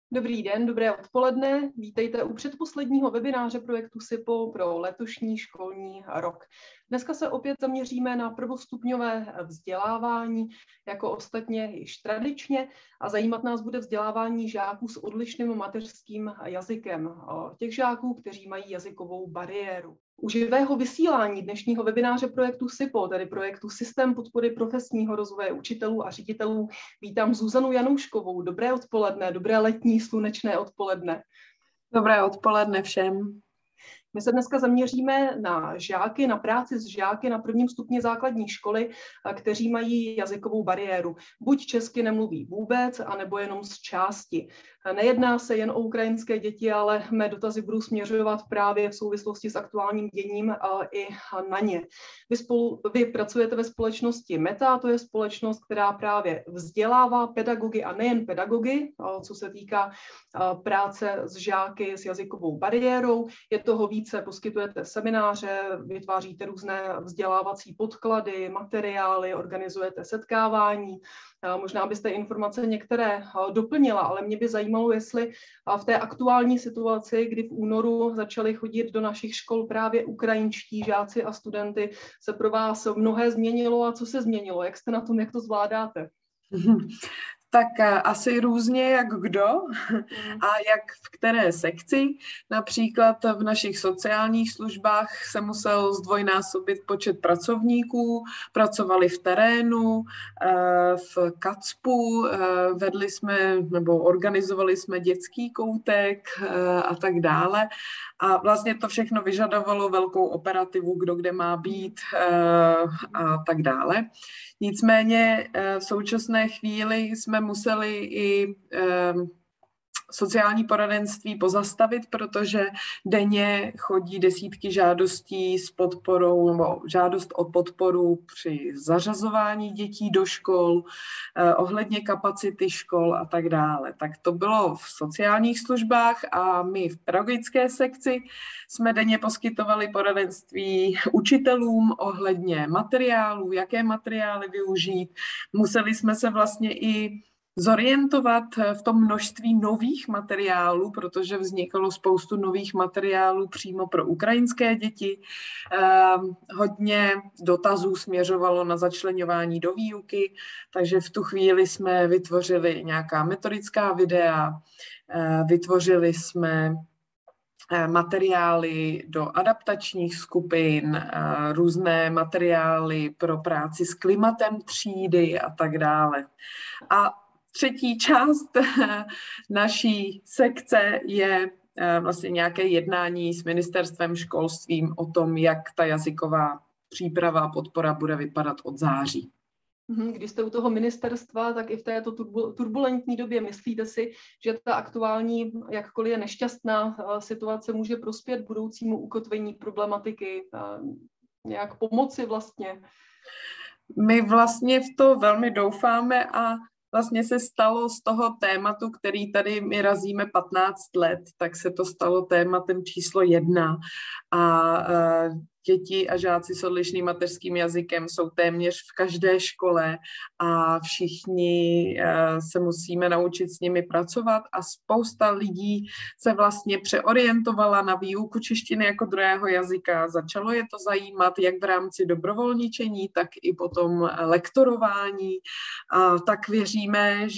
Dobrý den, dobré odpoledne. Vítejte u předposledního webináře projektu SIPO pro letošní školní rok. Dneska se opět zaměříme na prvostupňové vzdělávání, jako ostatně již tradičně, a zajímat nás bude vzdělávání žáků s odlišným mateřským jazykem, těch žáků, kteří mají jazykovou bariéru. U živého vysílání dnešního webináře projektu SIPO, tedy projektu Systém podpory profesního rozvoje učitelů a ředitelů, vítám Zuzanu Janouškovou. Dobré odpoledne, dobré letní slunečné odpoledne. Dobré odpoledne všem. My se dneska zaměříme na žáky, na práci s žáky na prvním stupni základní školy, kteří mají jazykovou bariéru. Buď česky nemluví vůbec, anebo jenom z části. Nejedná se jen o ukrajinské děti, ale mé dotazy budou směřovat právě v souvislosti s aktuálním děním i na ně. Vy pracujete ve společnosti Meta, to je společnost, která právě vzdělává pedagogy a nejen pedagogy, co se týká práce s žáky s jazykovou bariérou. Je toho více, poskytujete semináře, vytváříte různé vzdělávací podklady, materiály, organizujete setkávání. Možná byste informace některé doplnila, ale mě by zajímalo, jestli v té aktuální situaci, kdy v únoru začali chodit do našich škol právě ukrajinští žáci a studenty, se pro vás mnohé změnilo a co se změnilo? Jak jste na tom, jak to zvládáte? Tak asi různě jak kdo a jak v které sekci. Například v našich sociálních službách se musel zdvojnásobit počet pracovníků, pracovali v terénu, v KACPu, vedli jsme nebo organizovali jsme dětský koutek a tak dále. A vlastně to všechno vyžadovalo velkou operativu, kdo kde má být a tak dále. Nicméně v současné chvíli jsme museli i sociální poradenství pozastavit, protože denně chodí desítky žádostí s podporou nebo žádost o podporu při zařazování dětí do škol, ohledně kapacity škol a tak dále. Tak to bylo v sociálních službách a my v pedagogické sekci jsme denně poskytovali poradenství učitelům ohledně materiálů, jaké materiály využít. Museli jsme se vlastně i zorientovat v tom množství nových materiálů, protože vznikalo spoustu nových materiálů přímo pro ukrajinské děti. Hodně dotazů směřovalo na začleňování do výuky, takže v tu chvíli jsme vytvořili nějaká metodická videa, vytvořili jsme materiály do adaptačních skupin, různé materiály pro práci s klimatem třídy a tak dále. A třetí část naší sekce je vlastně nějaké jednání s ministerstvem školstvím o tom, jak ta jazyková příprava a podpora bude vypadat od září. Když jste u toho ministerstva, tak i v této turbulentní době myslíte si, že ta aktuální, jakkoliv je nešťastná situace, může prospět budoucímu ukotvení problematiky, nějak pomoci vlastně? My vlastně v to velmi doufáme a vlastně se stalo z toho tématu, který tady my razíme 15 let, tak se to stalo tématem číslo 1 a děti a žáci s odlišným mateřským jazykem jsou téměř v každé škole a všichni se musíme naučit s nimi pracovat a spousta lidí se vlastně přeorientovala na výuku češtiny jako druhého jazyka. Začalo je to zajímat jak v rámci dobrovolničení, tak i potom lektorování. A tak věříme,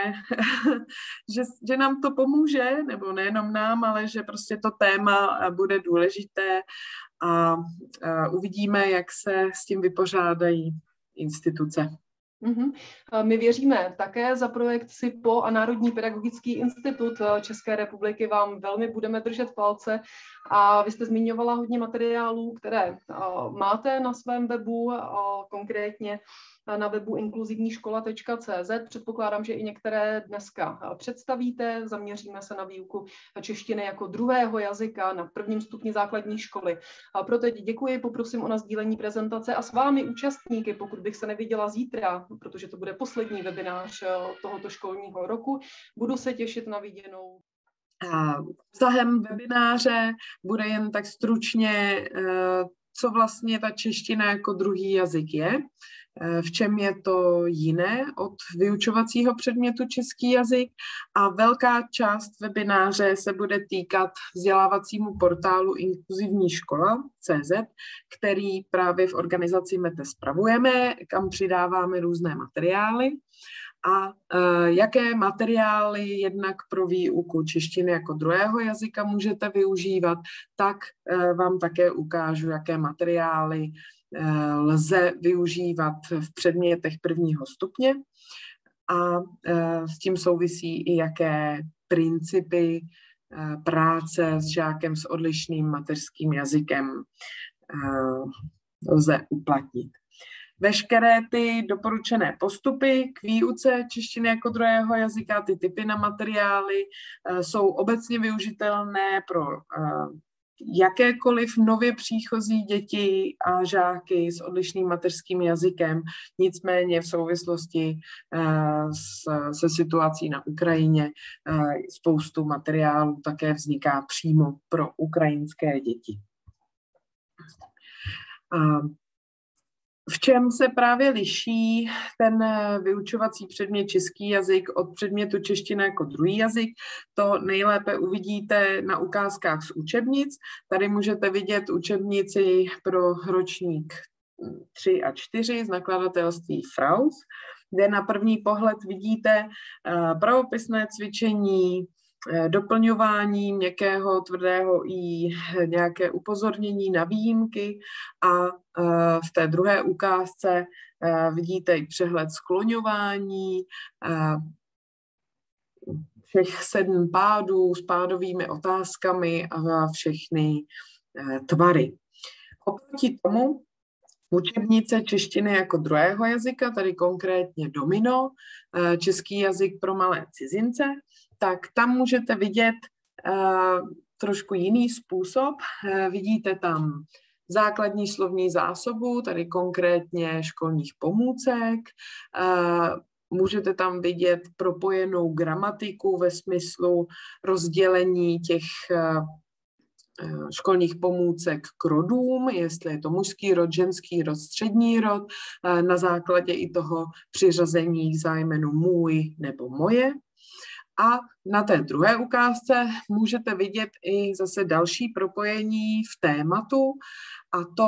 že nám to pomůže, nebo nejenom nám, ale že prostě to téma bude důležité a uvidíme, jak se s tím vypořádají instituce. My věříme také za projekt SIPO a Národní pedagogický institut České republiky vám velmi budeme držet palce a vy jste zmiňovala hodně materiálů, které máte na svém webu, konkrétně na webu inkluzivníškola.cz. Předpokládám, že i některé dneska představíte. Zaměříme se na výuku češtiny jako druhého jazyka na prvním stupni základní školy. Pro teď děkuji, poprosím o nasdílení prezentace a s vámi účastníky, pokud bych se neviděla zítra, protože to bude poslední webinář tohoto školního roku, budu se těšit na viděnou. Obsahem webináře bude jen tak stručně, co vlastně ta čeština jako druhý jazyk je. v čem je to jiné od vyučovacího předmětu český jazyk, a velká část webináře se bude týkat vzdělávacímu portálu Inkluzivní škola.cz, který právě v organizaci METE spravujeme, kam přidáváme různé materiály. A jaké materiály jednak pro výuku češtiny jako druhého jazyka můžete využívat, tak vám také ukážu, jaké materiály lze využívat v předmětech prvního stupně, a s tím souvisí i jaké principy práce s žákem s odlišným mateřským jazykem lze uplatnit. Veškeré ty doporučené postupy k výuce češtiny jako druhého jazyka, ty typy na materiály jsou obecně využitelné pro jakékoliv nově příchozí děti a žáky s odlišným mateřským jazykem. Nicméně v souvislosti se situací na Ukrajině spoustu materiálů také vzniká přímo pro ukrajinské děti. V čem se právě liší ten vyučovací předmět český jazyk od předmětu čeština jako druhý jazyk? To nejlépe uvidíte na ukázkách z učebnic. Tady můžete vidět učebnici pro ročník 3 a 4 z nakladatelství Fraus, kde na první pohled vidíte pravopisné cvičení, doplňování měkkého, tvrdého i nějaké upozornění na výjimky, a v té druhé ukázce vidíte i přehled skloňování, všech 7 pádů s pádovými otázkami a všechny tvary. Oproti tomu učebnice češtiny jako druhého jazyka, tady konkrétně Domino, český jazyk pro malé cizince, tak tam můžete vidět trošku jiný způsob. Vidíte tam základní slovní zásobu, tady konkrétně školních pomůcek. Můžete tam vidět propojenou gramatiku ve smyslu rozdělení těch školních pomůcek k rodům, jestli je to mužský rod, ženský rod, střední rod, na základě i toho přiřazení k zájmenu můj nebo moje. A na té druhé ukázce můžete vidět i zase další propojení v tématu, a to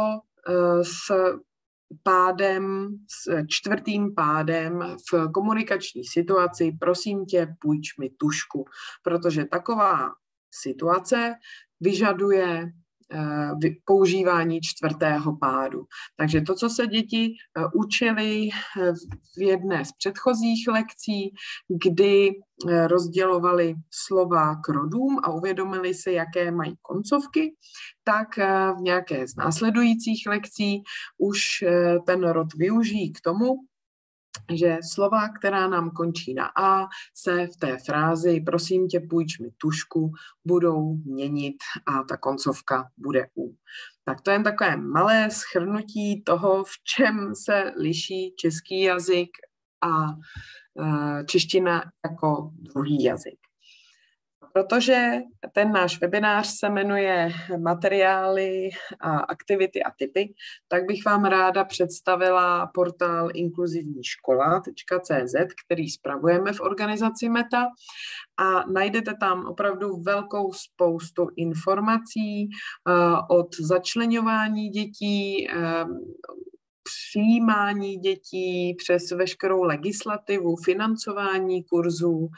s 4. pádem v komunikační situaci prosím tě, půjč mi tužku, protože taková situace vyžaduje používání 4. pádu. Takže to, co se děti učili v jedné z předchozích lekcí, kdy rozdělovali slova k rodům a uvědomili si, jaké mají koncovky, tak v nějaké z následujících lekcí už ten rod využijí k tomu, že slova, která nám končí na A, se v té frázi prosím tě, půjč mi tužku, budou měnit a ta koncovka bude U. Tak to je jen takové malé shrnutí toho, v čem se liší český jazyk a čeština jako druhý jazyk. Protože ten náš webinář se jmenuje Materiály a aktivity a typy, tak bych vám ráda představila portál inkluzivní škola.cz, který spravujeme v organizaci META, a najdete tam opravdu velkou spoustu informací od začleňování dětí, přijímání dětí přes veškerou legislativu, financování kurzů,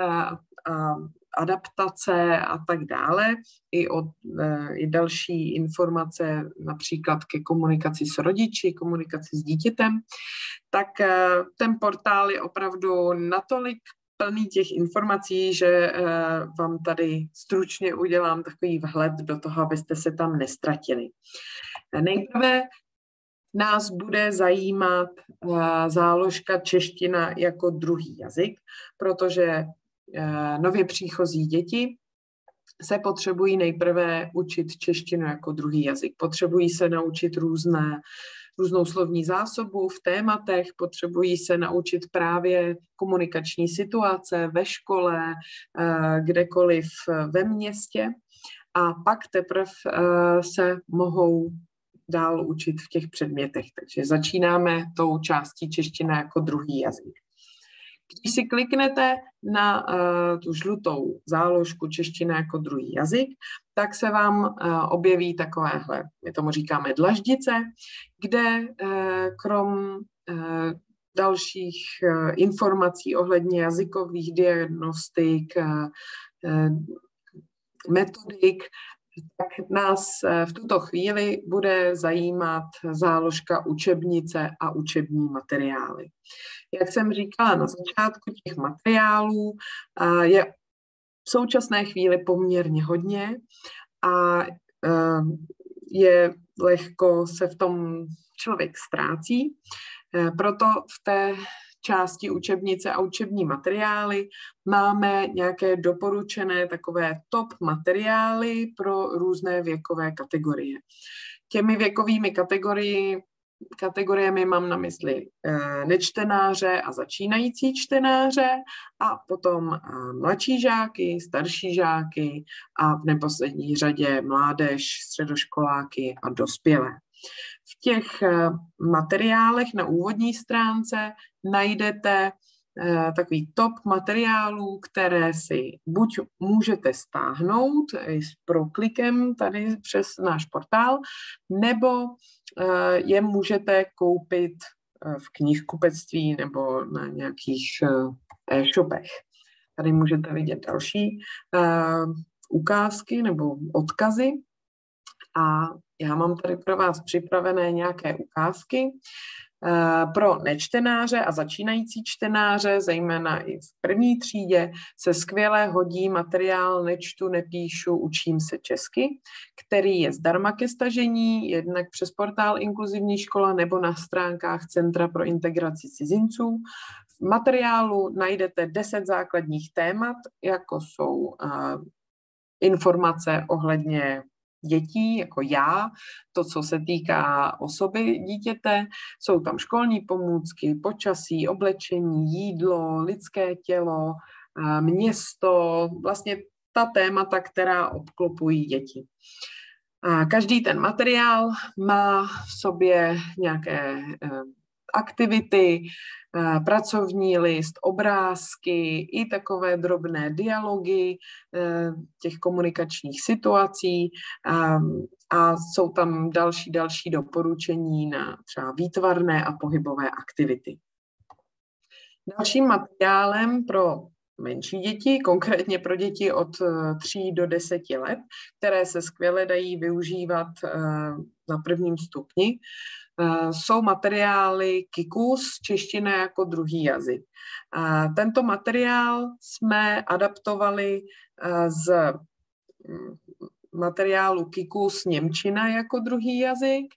adaptace a tak dále, i další informace například ke komunikaci s rodiči, komunikaci s dítětem, tak ten portál je opravdu natolik plný těch informací, že vám tady stručně udělám takový vhled do toho, abyste se tam nestratili. Nejprve nás bude zajímat záložka čeština jako druhý jazyk, protože nově příchozí děti se potřebují nejprve učit češtinu jako druhý jazyk. Potřebují se naučit různou slovní zásobu v tématech, potřebují se naučit právě komunikační situace ve škole, kdekoliv ve městě, a pak teprve se mohou dál učit v těch předmětech. Takže začínáme tou částí čeština jako druhý jazyk. Když si kliknete na tu žlutou záložku čeština jako druhý jazyk, tak se vám objeví takovéhle, my tomu říkáme dlaždice, kde krom dalších informací ohledně jazykových diagnostik, metodik, tak nás v tuto chvíli bude zajímat záložka učebnice a učební materiály. Jak jsem říkala na začátku, těch materiálů je v současné chvíli poměrně hodně a je lehko se v tom člověk ztrácí. Proto v té části učebnice a učební materiály máme nějaké doporučené takové top materiály pro různé věkové kategorie. Těmi věkovými kategoriemi mám na mysli nečtenáře a začínající čtenáře a potom mladší žáky, starší žáky a v neposlední řadě mládež, středoškoláky a dospělé. V těch materiálech na úvodní stránce najdete takový top materiálů, které si buď můžete stáhnout s proklikem tady přes náš portál, nebo je můžete koupit v knihkupectví nebo na nějakých e-shopech. Tady můžete vidět další ukázky nebo odkazy a já mám tady pro vás připravené nějaké ukázky. Pro nečtenáře a začínající čtenáře, zejména i v první třídě, se skvěle hodí materiál Nečtu, nepíšu, učím se česky, který je zdarma ke stažení, jednak přes portál Inkluzivní škola nebo na stránkách Centra pro integraci cizinců. V materiálu najdete 10 základních témat, jako jsou informace ohledně dětí, jako já, to, co se týká osoby dítěte, jsou tam školní pomůcky, počasí, oblečení, jídlo, lidské tělo, město, vlastně ta témata, která obklopují děti. A každý ten materiál má v sobě nějaké aktivity, pracovní list, obrázky i takové drobné dialogy těch komunikačních situací a jsou tam další doporučení na třeba výtvarné a pohybové aktivity. Dalším materiálem pro menší děti, konkrétně pro děti od 3 do 10 let, které se skvěle dají využívat na prvním stupni, jsou materiály Kikus, čeština jako druhý jazyk. Tento materiál jsme adaptovali z materiálu Kikus němčina jako druhý jazyk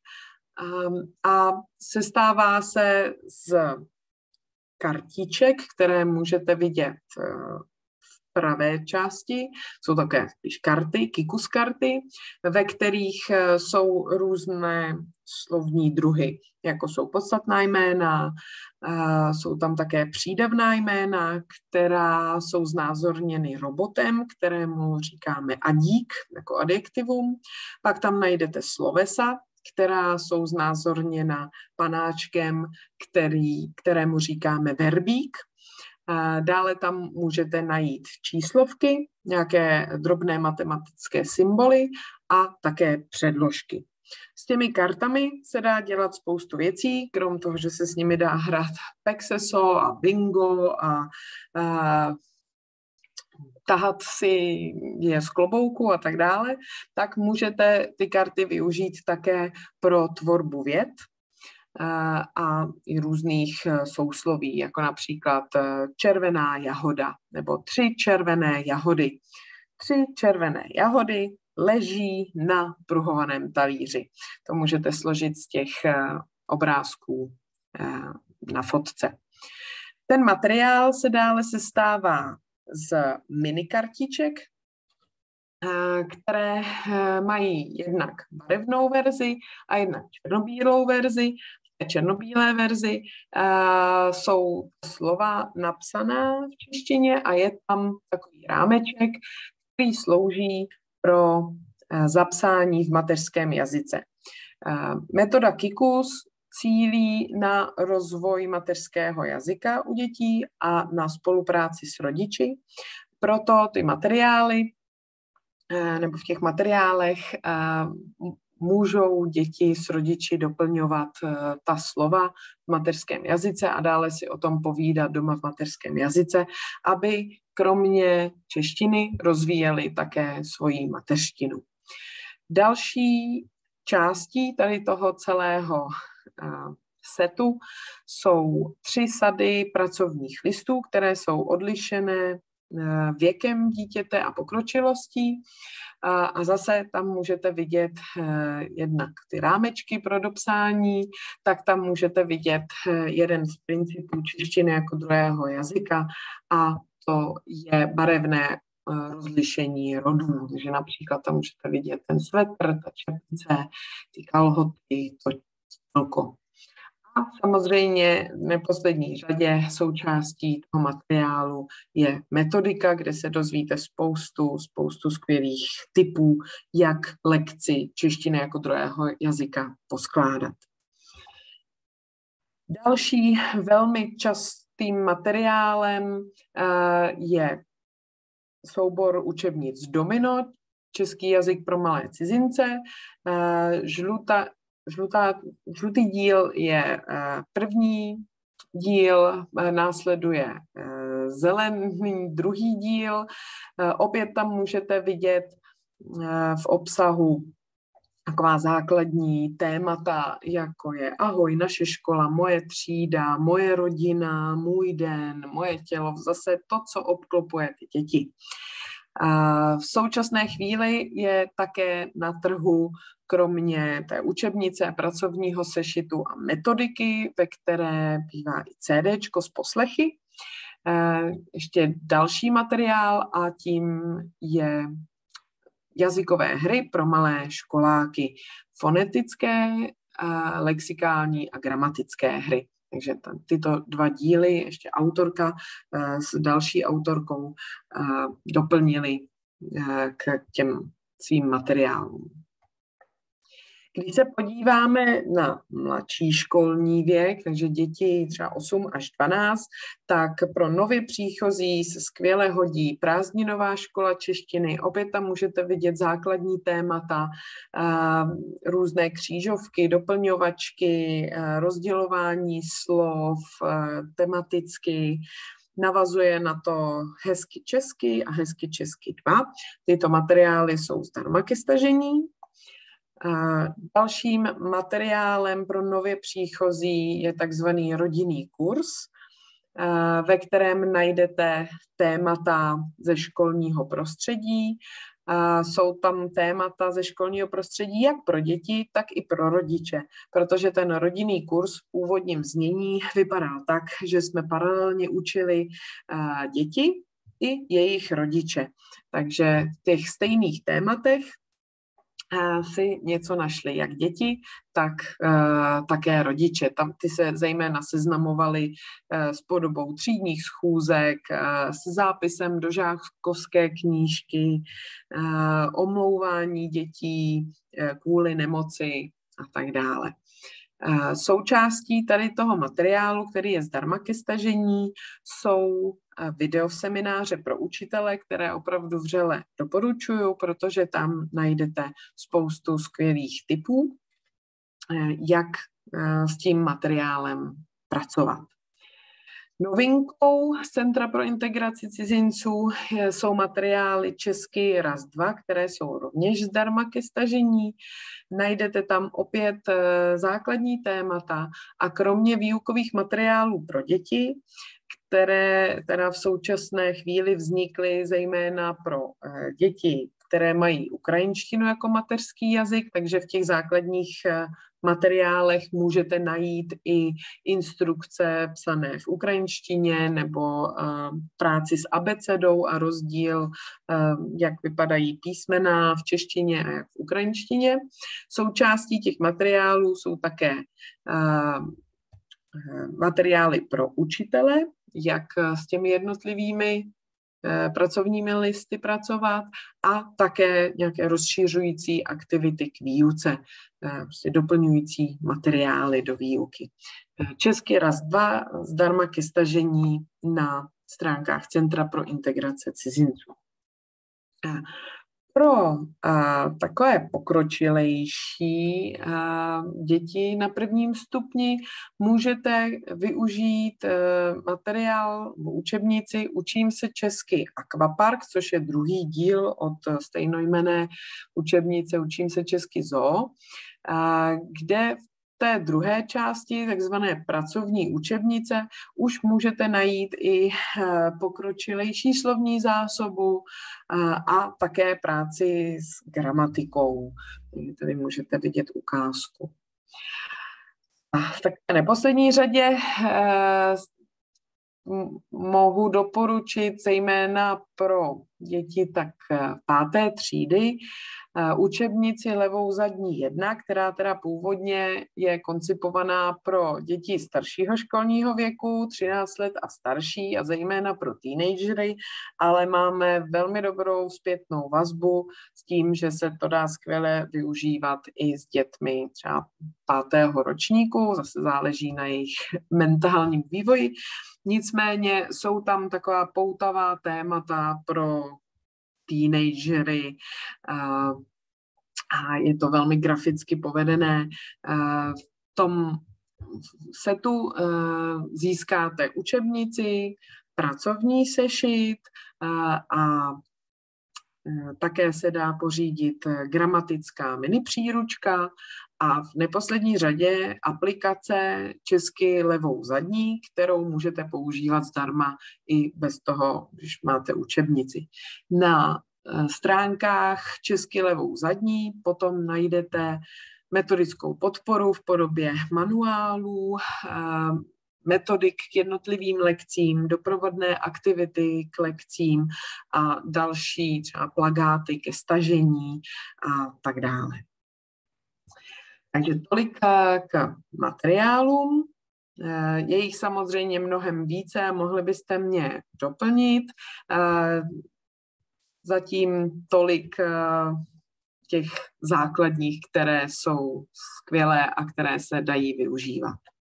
a sestává se z kartiček, které můžete vidět v pravé části. Jsou také spíš karty, Kikus karty, ve kterých jsou různé slovní druhy, jako jsou podstatná jména, jsou tam také přídavná jména, která jsou znázorněny robotem, kterému říkáme adík, jako adjektivum. Pak tam najdete slovesa, která jsou znázorněna panáčkem, kterému říkáme verbík. Dále tam můžete najít číslovky, nějaké drobné matematické symboly a také předložky. S těmi kartami se dá dělat spoustu věcí, krom toho, že se s nimi dá hrát Pexeso a bingo a tahat si je z klobouku a tak dále, tak můžete ty karty využít také pro tvorbu vět a i různých sousloví, jako například červená jahoda nebo 3 červené jahody. 3 červené jahody leží na pruhovaném talíři. To můžete složit z těch obrázků na fotce. Ten materiál se dále sestává z minikartiček, které mají jednak barevnou verzi a jednak černobílou verzi. V té černobílé verzi jsou slova napsaná v češtině a je tam takový rámeček, který slouží pro zapsání v mateřském jazyce. Metoda KIKUS cílí na rozvoj mateřského jazyka u dětí a na spolupráci s rodiči. Proto ty materiály, nebo v těch materiálech můžou děti s rodiči doplňovat ta slova v mateřském jazyce a dále si o tom povídat doma v mateřském jazyce, aby kromě češtiny rozvíjeli také svoji mateřštinu. Další částí tady toho celého setu jsou 3 sady pracovních listů, které jsou odlišené věkem dítěte a pokročilostí. A zase tam můžete vidět jednak ty rámečky pro dopsání, tak tam můžete vidět jeden z principů češtiny jako druhého jazyka a to je barevné rozlišení rodů. Takže například tam můžete vidět ten svetr, ta čepice, ty kalhoty, to celko. A samozřejmě v neposlední řadě součástí toho materiálu je metodika, kde se dozvíte spoustu skvělých tipů, jak lekci češtiny jako druhého jazyka poskládat. Další velmi častým materiálem je soubor učebnic Domino, český jazyk pro malé cizince. Žlutý díl je první díl, následuje zelený druhý díl. Opět tam můžete vidět v obsahu taková základní témata, jako je ahoj, naše škola, moje třída, moje rodina, můj den, moje tělo, zase to, co obklopuje ty děti. V současné chvíli je také na trhu kromě té učebnice, pracovního sešitu a metodiky, ve které bývá i CDčko s poslechy, ještě další materiál a tím je jazykové hry pro malé školáky, fonetické, lexikální a gramatické hry. Takže tyto 2 díly, ještě autorka s další autorkou doplnili k těm svým materiálům. Když se podíváme na mladší školní věk, takže děti třeba 8 až 12, tak pro nově příchozí se skvěle hodí prázdninová škola češtiny. Opět tam můžete vidět základní témata, různé křížovky, doplňovačky, rozdělování slov, tematicky. Navazuje na to Hezky česky a Hezky česky 2. Tyto materiály jsou zdarma ke stažení. Dalším materiálem pro nově příchozí je takzvaný rodinný kurz, ve kterém najdete témata ze školního prostředí. Jsou tam témata ze školního prostředí jak pro děti, tak i pro rodiče, protože ten rodinný kurz v původním znění vypadal tak, že jsme paralelně učili děti i jejich rodiče. Takže v těch stejných tématech si něco našli jak děti, tak také rodiče. Tam ty se zejména seznamovali s podobou třídních schůzek, s zápisem do žákovské knížky, omlouvání dětí kvůli nemoci a tak dále. Součástí tady toho materiálu, který je zdarma ke stažení, jsou videosemináře pro učitele, které opravdu vřele doporučuju, protože tam najdete spoustu skvělých tipů, jak s tím materiálem pracovat. Novinkou z Centra pro integraci cizinců jsou materiály Česky raz 2, které jsou rovněž zdarma ke stažení. Najdete tam opět základní témata a kromě výukových materiálů pro děti, které teda v současné chvíli vznikly zejména pro děti, které mají ukrajinštinu jako mateřský jazyk, takže v těch základních materiálech můžete najít i instrukce psané v ukrajinštině nebo práci s abecedou a rozdíl, jak vypadají písmena v češtině a jak v ukrajinštině. Součástí těch materiálů jsou také materiály pro učitele, jak s těmi jednotlivými pracovními listy pracovat a také nějaké rozšiřující aktivity k výuce, prostě doplňující materiály do výuky. Český raz 2 zdarma ke stažení na stránkách Centra pro integrace cizinců. Pro takové pokročilejší děti na prvním stupni můžete využít materiál v učebnici Učím se česky Aquapark, což je druhý díl od stejnojmenné učebnice Učím se česky zoo, kde v té druhé části, takzvané pracovní učebnice, už můžete najít i pokročilejší slovní zásobu a také práci s gramatikou. Tady můžete vidět ukázku. A v takové neposlední řadě mohu doporučit zejména pro děti tak 5. třídy učebnici Levou zadní 1, která teda původně je koncipovaná pro děti staršího školního věku, 13 let a starší a zejména pro teenagery, ale máme velmi dobrou zpětnou vazbu s tím, že se to dá skvěle využívat i s dětmi třeba 5. ročníku, zase záleží na jejich mentálním vývoji. Nicméně jsou tam taková poutavá témata pro teenagery a je to velmi graficky povedené. V tom setu získáte učebnici, pracovní sešit a také se dá pořídit gramatická minipříručka a v neposlední řadě aplikace Česky Levou zadní, kterou můžete používat zdarma i bez toho, když máte učebnici. Na stránkách Česky Levou zadní potom najdete metodickou podporu v podobě manuálů, metodik k jednotlivým lekcím, doprovodné aktivity k lekcím a další třeba plakáty ke stažení a tak dále. Takže tolik k materiálům. Je jich samozřejmě mnohem více a mohli byste mě doplnit. Zatím tolik těch základních, které jsou skvělé a které se dají využívat.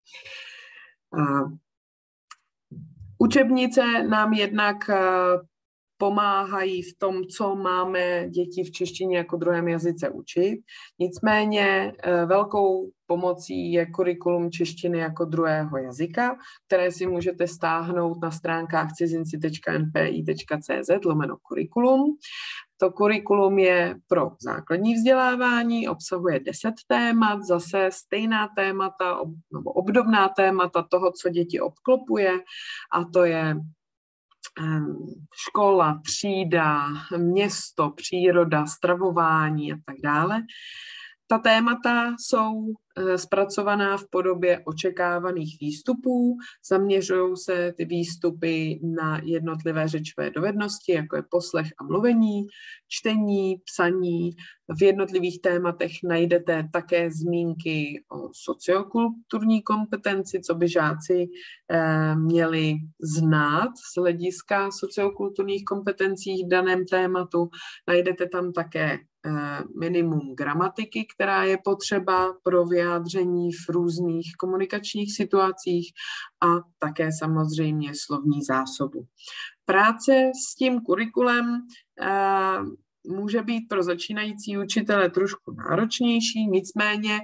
Učebnice nám jednak pomáhají v tom, co máme děti v češtině jako druhém jazyce učit. Nicméně velkou pomocí je kurikulum češtiny jako druhého jazyka, které si můžete stáhnout na stránkách cizinci.npi.cz/kurikulum. To kurikulum je pro základní vzdělávání, obsahuje 10 témat, zase stejná témata nebo obdobná témata toho, co děti obklopuje, a to je škola, třída, město, příroda, stravování a tak dále. Ta témata jsou zpracovaná v podobě očekávaných výstupů, zaměřují se ty výstupy na jednotlivé řečové dovednosti, jako je poslech a mluvení, čtení, psaní. V jednotlivých tématech najdete také zmínky o sociokulturní kompetenci, co by žáci měli znát z hlediska sociokulturních kompetencí v daném tématu. Najdete tam také minimum gramatiky, která je potřeba pro vyjádření v různých komunikačních situacích a také samozřejmě slovní zásobu. Práce s tím kurikulem může být pro začínající učitele trošku náročnější, nicméně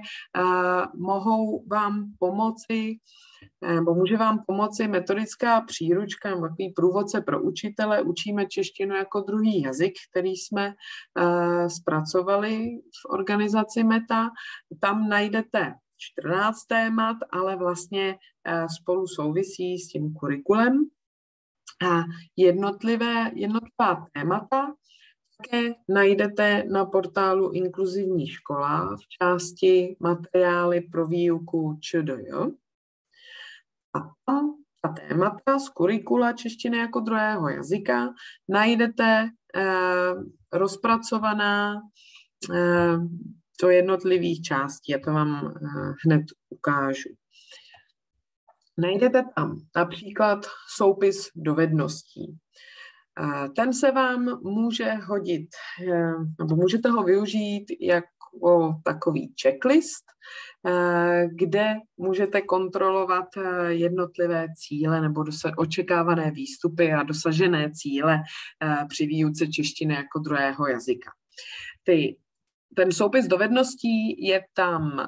může vám pomoci metodická příručka, takový průvodce pro učitele, Učíme češtinu jako druhý jazyk, který jsme zpracovali v organizaci META. Tam najdete 14 témat, ale vlastně spolu souvisí s tím kurikulem. A jednotlivá témata také najdete na portálu Inkluzivní škola v části materiály pro výuku ČDJ. A tam ta témata z kurikula češtiny jako druhého jazyka najdete rozpracovaná do jednotlivých částí. Já to vám hned ukážu. Najdete tam například soupis dovedností. Ten se vám může hodit, nebo můžete ho využít jako takový checklist, kde můžete kontrolovat jednotlivé cíle nebo očekávané výstupy a dosažené cíle při výuce češtiny jako druhého jazyka. Ten soupis dovedností je tam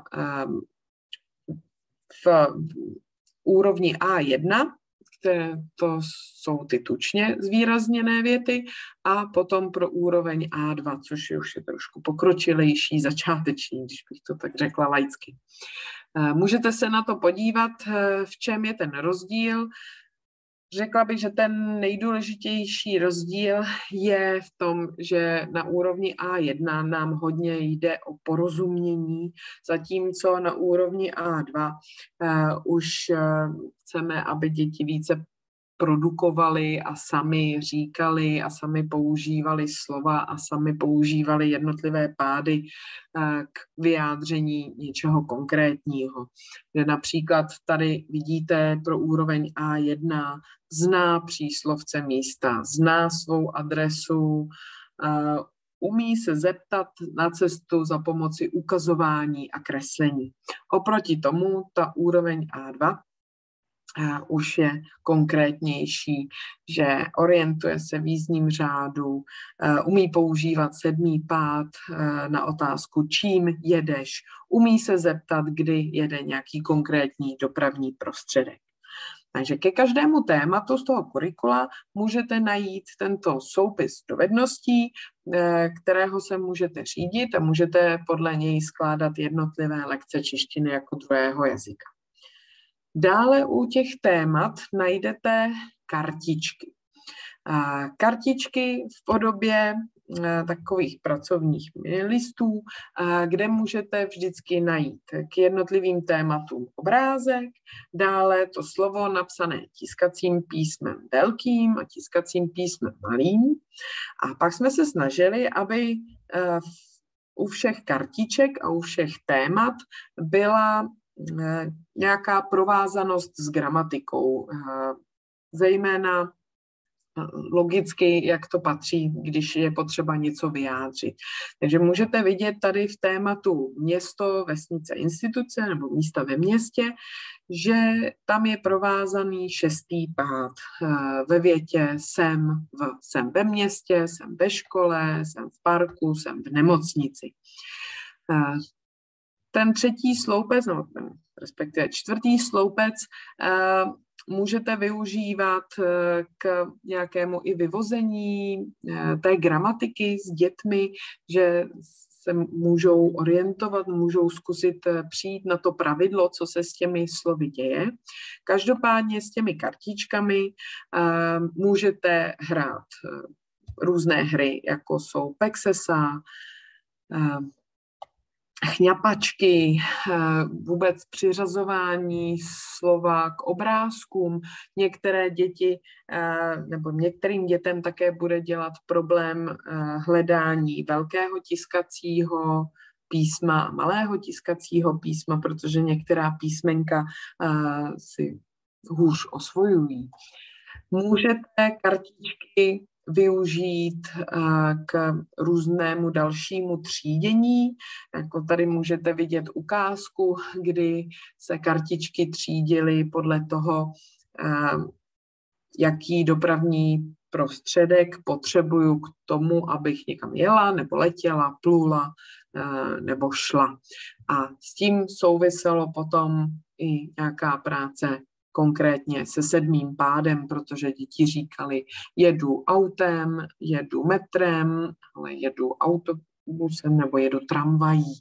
v úrovni A1, které to jsou ty tučně zvýrazněné věty, a potom pro úroveň A2, což už je trošku pokročilejší, začáteční, když bych to tak řekla laicky. Můžete se na to podívat, v čem je ten rozdíl. Řekla bych, že ten nejdůležitější rozdíl je v tom, že na úrovni A1 nám hodně jde o porozumění, zatímco na úrovni A2 už chceme, aby děti více produkovali a sami říkali a sami používali slova a sami používali jednotlivé pády k vyjádření něčeho konkrétního. Kde například tady vidíte pro úroveň A1 zná příslovce místa, zná svou adresu, umí se zeptat na cestu za pomoci ukazování a kreslení. Oproti tomu ta úroveň A2 už je konkrétnější, že orientuje se v jízdním řádu, umí používat 7. pád na otázku, čím jedeš, umí se zeptat, kdy jede nějaký konkrétní dopravní prostředek. Takže ke každému tématu z toho kurikula můžete najít tento soupis dovedností, kterého se můžete řídit a můžete podle něj skládat jednotlivé lekce češtiny jako druhého jazyka. Dále u těch témat najdete kartičky. Kartičky v podobě takových pracovních listů, kde můžete vždycky najít k jednotlivým tématům obrázek, dále to slovo napsané tiskacím písmem velkým a tiskacím písmem malým. A pak jsme se snažili, aby u všech kartiček a u všech témat byla nějaká provázanost s gramatikou, zejména logicky, jak to patří, když je potřeba něco vyjádřit. Takže můžete vidět tady v tématu město, vesnice, instituce nebo místa ve městě, že tam je provázaný 6. pád. Ve větě jsem ve městě, jsem ve škole, jsem v parku, jsem v nemocnici. Ten 3. sloupec, no, respektive 4. sloupec, můžete využívat k nějakému i vyvození té gramatiky s dětmi, že se můžou orientovat, můžou zkusit přijít na to pravidlo, co se s těmi slovy děje. Každopádně s těmi kartičkami můžete hrát různé hry, jako jsou Pexesa, chňapačky, vůbec přiřazování slova k obrázkům. Některé děti nebo některým dětem také bude dělat problém hledání velkého tiskacího písma a malého tiskacího písma, protože některá písmenka si hůř osvojují. Můžete kartičky využít k různému dalšímu třídění. Jako tady můžete vidět ukázku, kdy se kartičky třídily podle toho, jaký dopravní prostředek potřebuju k tomu, abych někam jela, nebo letěla, plula, nebo šla. A s tím souviselo potom i nějaká práce konkrétně se 7. pádem, protože děti říkali, jedu autem, jedu metrem, ale jedu autobusem nebo jedu tramvají.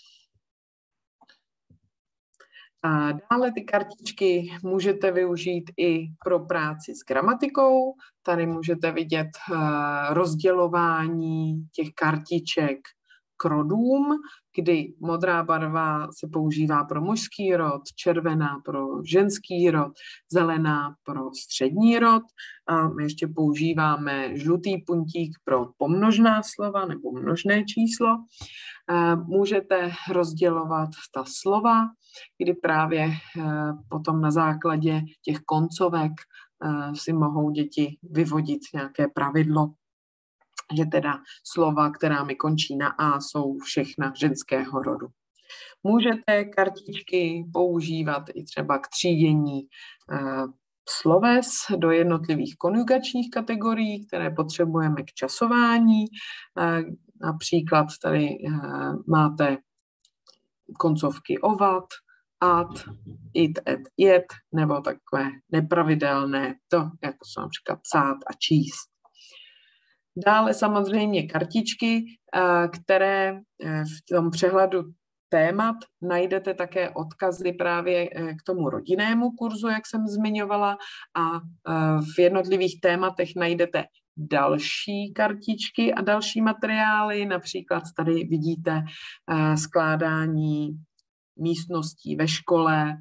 A dále ty kartičky můžete využít i pro práci s gramatikou. Tady můžete vidět rozdělování těch kartiček k rodům, kdy modrá barva se používá pro mužský rod, červená pro ženský rod, zelená pro střední rod a my ještě používáme žlutý puntík pro pomnožná slova nebo množné číslo. Můžete rozdělovat ta slova, kdy právě potom na základě těch koncovek si mohou děti vyvodit nějaké pravidlo, že teda slova, která mi končí na A, jsou všechna ženského rodu. Můžete kartičky používat i třeba k třídění sloves do jednotlivých konjugačních kategorií, které potřebujeme k časování. Například tady máte koncovky ovat, at, it, et, jet, nebo takové nepravidelné to, jako jsou například psát a číst. Dále samozřejmě kartičky, které v tom přehledu témat najdete také odkazy právě k tomu rodinnému kurzu, jak jsem zmiňovala, a v jednotlivých tématech najdete další kartičky a další materiály. Například tady vidíte skládání místností ve škole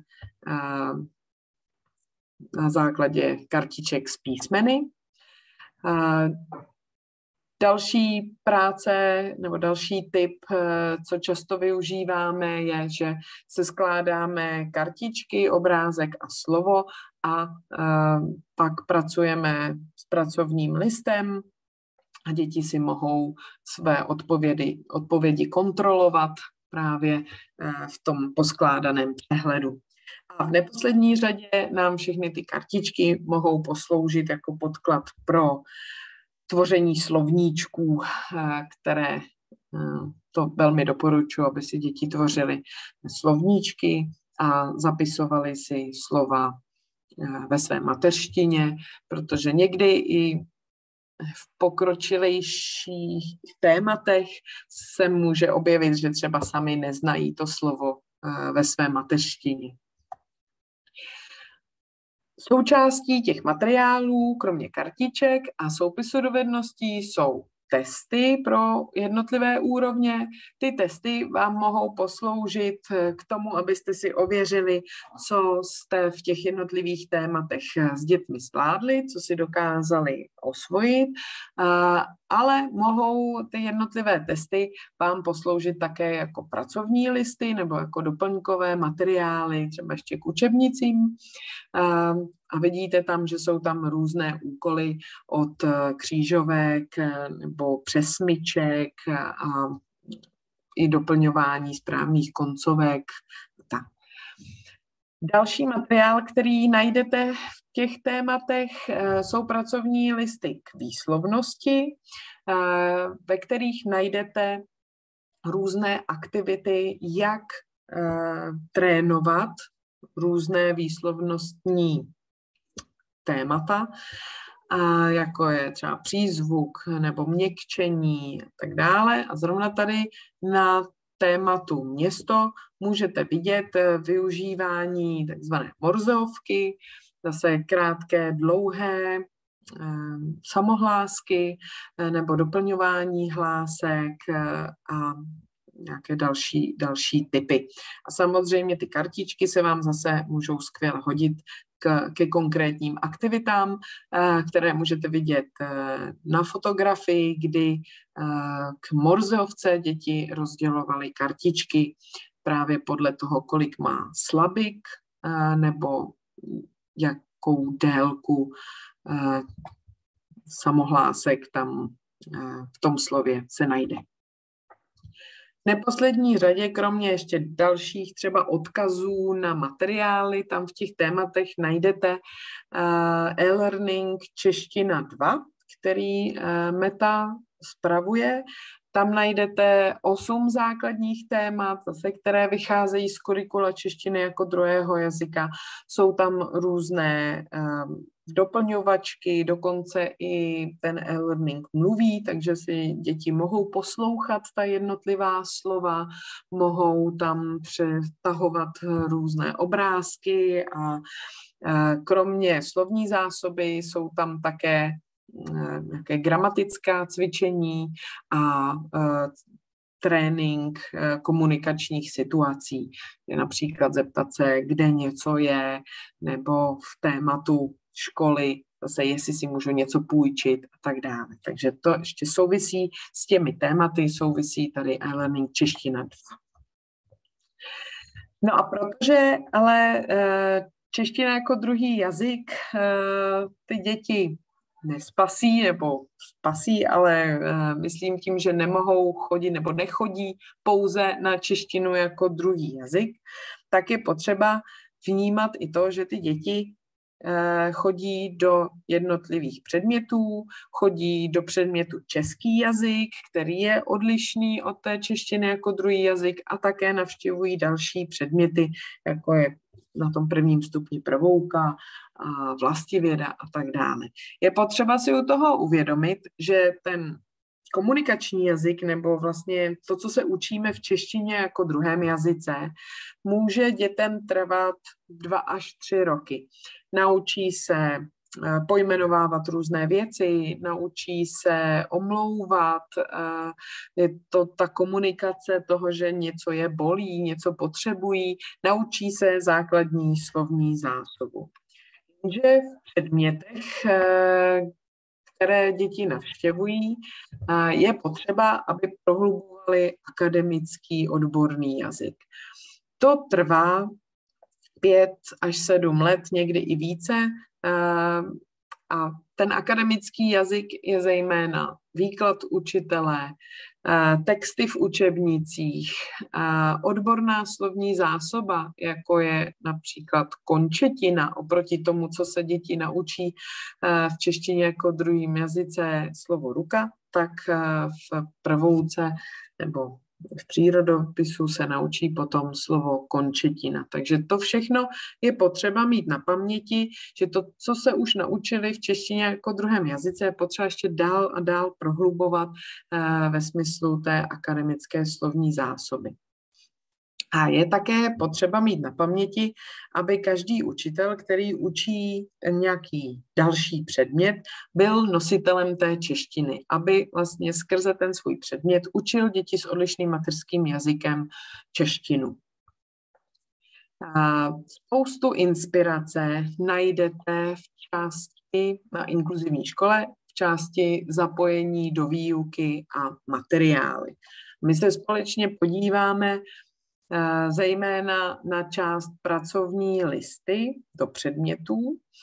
na základě kartiček s písmeny. Další práce nebo další tip, co často využíváme, je, že se skládáme kartičky, obrázek a slovo a pak pracujeme s pracovním listem a děti si mohou své odpovědi kontrolovat právě v tom poskládaném přehledu. A v neposlední řadě nám všechny ty kartičky mohou posloužit jako podklad pro tvoření slovníčků, které to velmi doporučuji, aby si děti tvořily slovníčky a zapisovali si slova ve své mateřštině, protože někdy i v pokročilejších tématech se může objevit, že třeba sami neznají to slovo ve své mateřštině. Součástí těch materiálů, kromě kartiček a soupisu dovedností, jsou testy pro jednotlivé úrovně. Ty testy vám mohou posloužit k tomu, abyste si ověřili, co jste v těch jednotlivých tématech s dětmi zvládli, co si dokázali osvojit, ale mohou ty jednotlivé testy vám posloužit také jako pracovní listy nebo jako doplňkové materiály, třeba ještě k učebnicím. A vidíte tam, že jsou tam různé úkoly od křížovek nebo přesmyček a i doplňování správných koncovek. Tak. Další materiál, který najdete v těch tématech, jsou pracovní listy k výslovnosti, ve kterých najdete různé aktivity, jak trénovat různé výslovnostní témata, jako je třeba přízvuk nebo měkčení a tak dále. A zrovna tady na tématu město můžete vidět využívání takzvané morzeovky, zase krátké, dlouhé samohlásky nebo doplňování hlásek a nějaké další typy. A samozřejmě ty kartičky se vám zase můžou skvěle hodit ke konkrétním aktivitám, které můžete vidět na fotografii, kdy k morzeovce děti rozdělovaly kartičky právě podle toho, kolik má slabik nebo jakou délku samohlásek tam v tom slově se najde. V neposlední řadě, kromě ještě dalších třeba odkazů na materiály, tam v těch tématech najdete e-learning Čeština 2, který Meta spravuje. Tam najdete 8 základních témat, zase, které vycházejí z kurikula češtiny jako druhého jazyka. Jsou tam různé doplňovačky, dokonce i ten e-learning mluví, takže si děti mohou poslouchat ta jednotlivá slova, mohou tam přetahovat různé obrázky a kromě slovní zásoby jsou tam také nějaké gramatická cvičení a trénink komunikačních situací. Je například zeptat se, kde něco je, nebo v tématu školy, zase jestli si můžu něco půjčit a tak dále. Takže to ještě souvisí s těmi tématy, souvisí tady e-learning Čeština 2. No a protože ale Čeština jako druhý jazyk ty děti nespasí nebo spasí, ale myslím tím, že nemohou chodit nebo nechodí pouze na češtinu jako druhý jazyk, tak je potřeba vnímat i to, že ty děti chodí do jednotlivých předmětů, chodí do předmětu český jazyk, který je odlišný od té češtiny jako druhý jazyk, a také navštěvují další předměty, jako je na tom prvním stupni prvouka, a vlastivěda a tak dále. Je potřeba si u toho uvědomit, že ten komunikační jazyk nebo vlastně to, co se učíme v češtině jako druhém jazyce, může dětem trvat 2 až 3 roky. Naučí se pojmenovávat různé věci, naučí se omlouvat, je to ta komunikace toho, že něco je bolí, něco potřebují, naučí se základní slovní zásobu. Že v předmětech, které děti navštěvují, je potřeba, aby prohlubovali akademický odborný jazyk. To trvá 5 až 7 let, někdy i více, a ten akademický jazyk je zejména výklad učitele, texty v učebnicích, odborná slovní zásoba, jako je například končetina, oproti tomu, co se děti naučí v češtině jako druhým jazyce slovo ruka, tak v prvouce nebo v přírodopisu se naučí potom slovo končetina. Takže to všechno je potřeba mít na paměti, že to, co se už naučili v češtině jako druhém jazyce, je potřeba ještě dál a dál prohlubovat ve smyslu té akademické slovní zásoby. A je také potřeba mít na paměti, aby každý učitel, který učí nějaký další předmět, byl nositelem té češtiny, aby vlastně skrze ten svůj předmět učil děti s odlišným mateřským jazykem češtinu. Spoustu inspirace najdete v části na inkluzivní škole, v části zapojení do výuky a materiály. My se společně podíváme zejména na část pracovní listy do předmětů.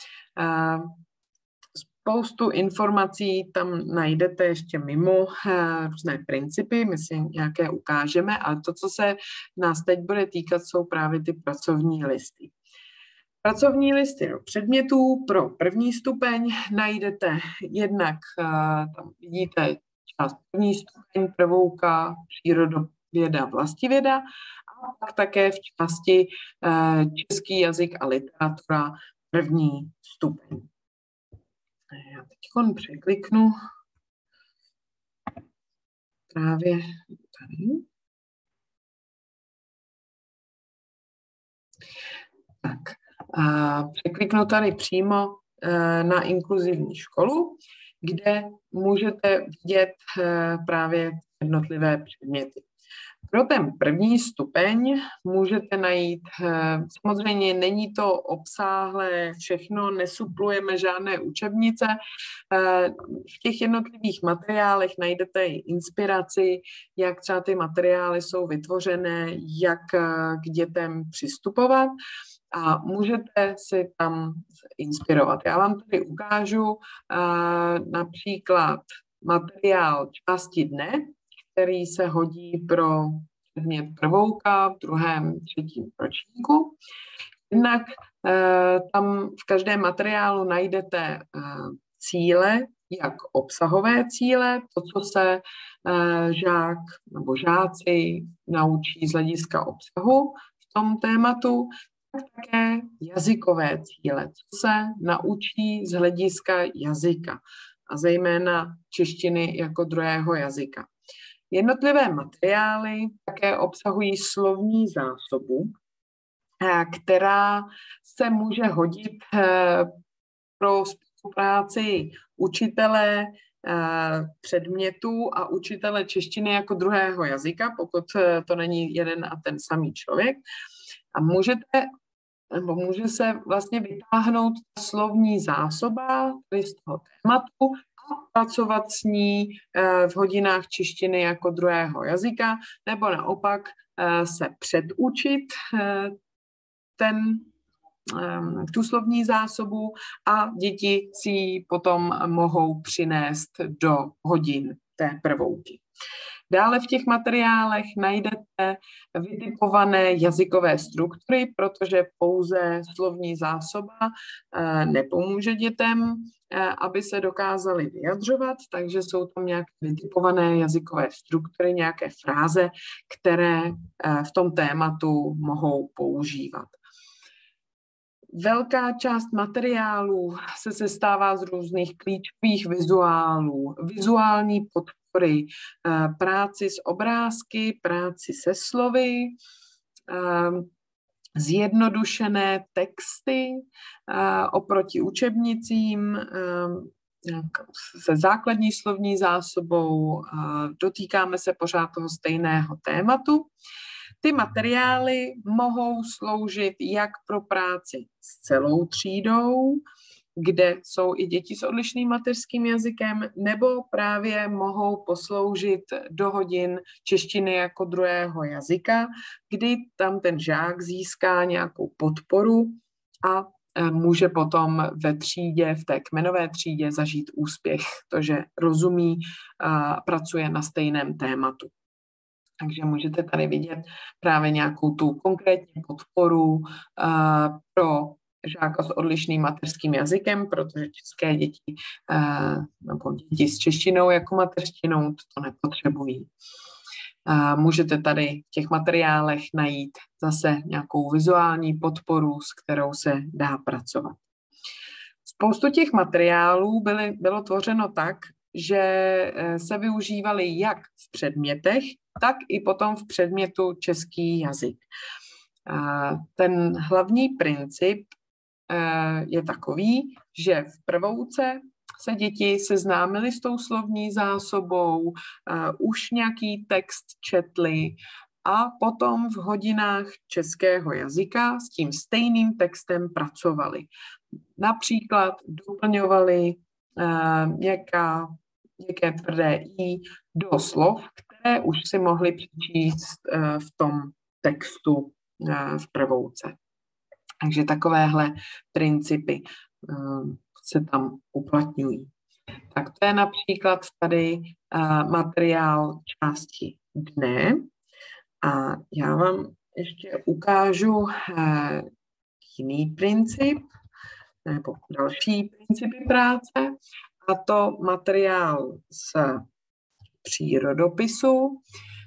Spoustu informací tam najdete ještě mimo různé principy, my si nějaké ukážeme, ale to, co se nás teď bude týkat, jsou právě ty pracovní listy. Pracovní listy do předmětů pro první stupeň najdete jednak, tam vidíte část první stupeň, prvouka, přírodověda, vlastivěda, a pak také v části český jazyk a literatura první stupeň. Já teď překliknu právě tady. Tak, překliknu tady přímo na inkluzivní školu, kde můžete vidět právě jednotlivé předměty. Pro ten první stupeň můžete najít, samozřejmě není to obsáhlé všechno, nesuplujeme žádné učebnice. V těch jednotlivých materiálech najdete i inspiraci, jak třeba ty materiály jsou vytvořené, jak k dětem přistupovat, a můžete si tam inspirovat. Já vám tady ukážu například materiál části dne, který se hodí pro předmět prvouka v 2., 3. ročníku. Jednak tam v každém materiálu najdete cíle, jak obsahové cíle, to, co se žák nebo žáci naučí z hlediska obsahu v tom tématu, tak také jazykové cíle, co se naučí z hlediska jazyka a zejména češtiny jako druhého jazyka. Jednotlivé materiály také obsahují slovní zásobu, která se může hodit pro spolupráci učitele předmětů a učitele češtiny jako druhého jazyka, pokud to není jeden a ten samý člověk. A může se vlastně vytáhnout slovní zásoba z toho tématu a pracovat s ní v hodinách češtiny jako druhého jazyka, nebo naopak se předučit ten tu slovní zásobu a děti si ji potom mohou přinést do hodin té prvouky. Dále v těch materiálech najdete vytipované jazykové struktury, protože pouze slovní zásoba nepomůže dětem, aby se dokázali vyjadřovat, takže jsou tam nějaké vytipované jazykové struktury, nějaké fráze, které v tom tématu mohou používat. Velká část materiálů se sestává z různých klíčových vizuálů, vizuální podpory, práci s obrázky, práci se slovy, zjednodušené texty oproti učebnicím, se základní slovní zásobou, dotýkáme se pořád toho stejného tématu. Ty materiály mohou sloužit jak pro práci s celou třídou, kde jsou i děti s odlišným mateřským jazykem, nebo právě mohou posloužit do hodin češtiny jako druhého jazyka, kdy tam ten žák získá nějakou podporu a může potom ve třídě, v té kmenové třídě zažít úspěch, to, že rozumí a pracuje na stejném tématu. Takže můžete tady vidět právě nějakou tu konkrétní podporu pro žáka s odlišným mateřským jazykem, protože české děti nebo děti s češtinou jako mateřštinou to nepotřebují. Můžete tady v těch materiálech najít zase nějakou vizuální podporu, s kterou se dá pracovat. Spoustu těch materiálů bylo tvořeno tak, že se využívaly jak v předmětech, tak i potom v předmětu český jazyk. Ten hlavní princip je takový, že v prvouce se děti seznámily s tou slovní zásobou, už nějaký text četli a potom v hodinách českého jazyka s tím stejným textem pracovali. Například doplňovali nějaké tvrdé i do slov, které už si mohli přečíst v tom textu v prvouce. Takže takovéhle principy se tam uplatňují. Tak to je například tady materiál části dne. A já vám ještě ukážu jiný princip, nebo další principy práce, a to materiál z přírodopisu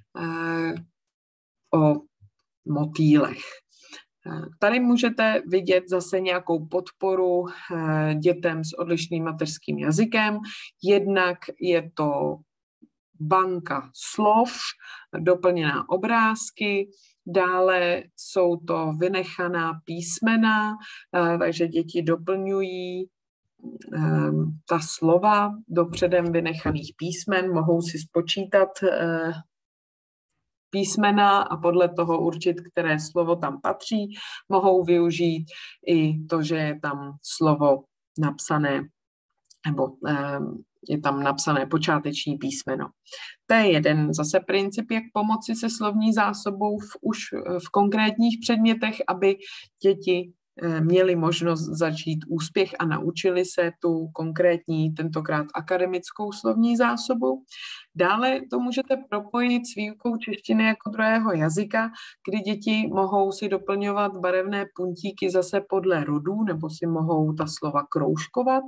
o motýlech. Tady můžete vidět zase nějakou podporu dětem s odlišným mateřským jazykem. Jednak je to banka slov, doplněná obrázky, dále jsou to vynechaná písmena, takže děti doplňují ta slova do předem vynechaných písmen, mohou si spočítat písmena a podle toho určit, které slovo tam patří. Mohou využít i to, že je tam slovo napsané, nebo je tam napsané počáteční písmeno. To je jeden zase princip, jak pomoci se slovní zásobou už v konkrétních předmětech, aby děti měli možnost začít úspěch a naučili se tu konkrétní, tentokrát akademickou slovní zásobu. Dále to můžete propojit s výukou češtiny jako druhého jazyka, kdy děti mohou si doplňovat barevné puntíky zase podle rodů, nebo si mohou ta slova kroužkovat,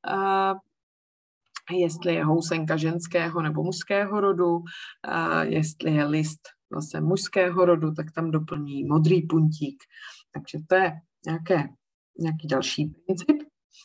jestli je housenka ženského nebo mužského rodu, jestli je list zase mužského rodu, tak tam doplní modrý puntík. Takže to je nějaký další princip.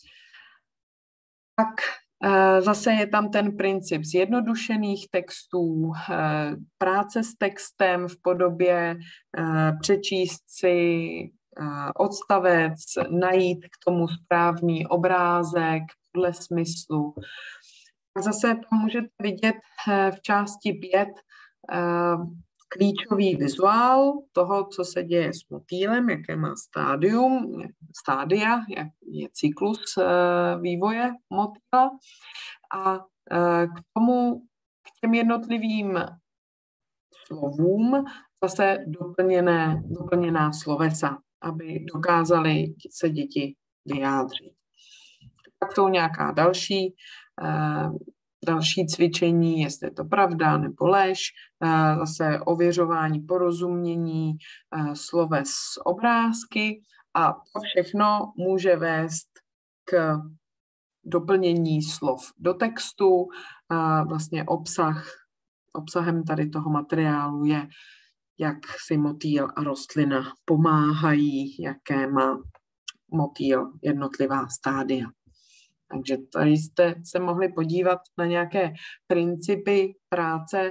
Tak zase je tam ten princip zjednodušených textů, práce s textem v podobě přečíst si odstavec, najít k tomu správný obrázek podle smyslu. Zase můžete vidět v části 5 klíčový vizuál toho, co se děje s motýlem, jaké má stádia, jak je cyklus vývoje motýla. A k těm jednotlivým slovům zase doplněná slovesa. aby dokázali se děti vyjádřit. Pak jsou nějaká další cvičení, jestli je to pravda nebo lež, zase ověřování porozumění, sloves obrázky a to všechno může vést k doplnění slov do textu. Vlastně obsahem tady toho materiálu je, jak si motýl a rostlina pomáhají, jaké má motýl jednotlivá stádia. Takže tady jste se mohli podívat na nějaké principy práce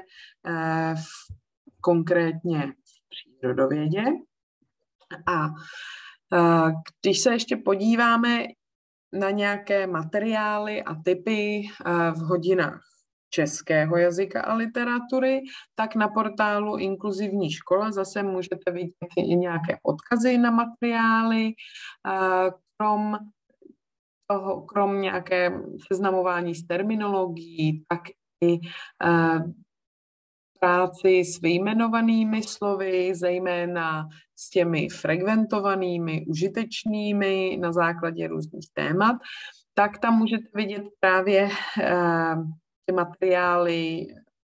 konkrétně v přírodovědě. A když se ještě podíváme na nějaké materiály a typy v hodinách českého jazyka a literatury, tak na portálu Inkluzivní škola zase můžete vidět i nějaké odkazy na materiály, krom nějaké seznamování s terminologií, tak i práci s vyjmenovanými slovy, zejména s těmi frekventovanými, užitečnými na základě různých témat, tak tam můžete vidět právě ty materiály